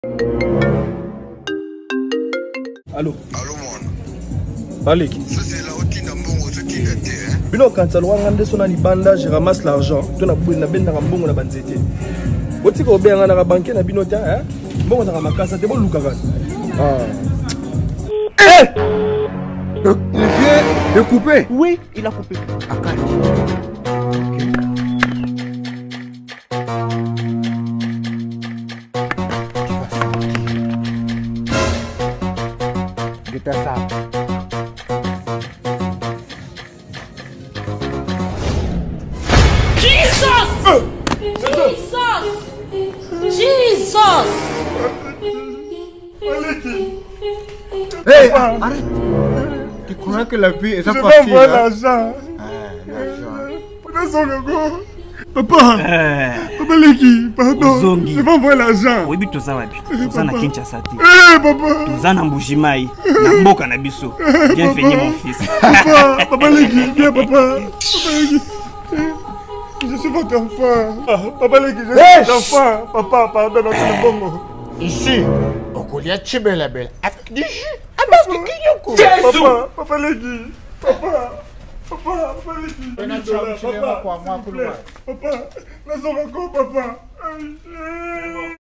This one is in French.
Allô? Allô, mon. Baleki. Ça, c'est la routine d'un bon ce qui est gâté, hein? Bino, quand ça loin, on a libanda, je ramasse l'argent. Tu n'as pas de bon na banzete. Oti ko bien na banque na bino ta, hein? Bon na makasa te bon lukaga. Ah. Eh! Il vient de couper. Oui, il a coupé. Hey, arrête. Tu crois que la vie est facile? Je vais voir l'argent. Papa, Papa Leki, pardon. Je vais envoyer l'argent. Oui, TOZA wapi. TOZA na Kinshasa. Eh, papa. TOZA na Mbujimai. Na mboka na biso. Bienvenue mon fils. Papa Leki, viens papa. Papa Leki. Je suis votre enfant. Papa Leki, je suis votre enfant. Papa, pardon, c'est bon. Ici, on connaît Tchibela Belle avec du jus. Ah, parce que Kinyoko. Papa, Papa Leki. Papa. Papa, Papa Leki. Papa, papa, papa.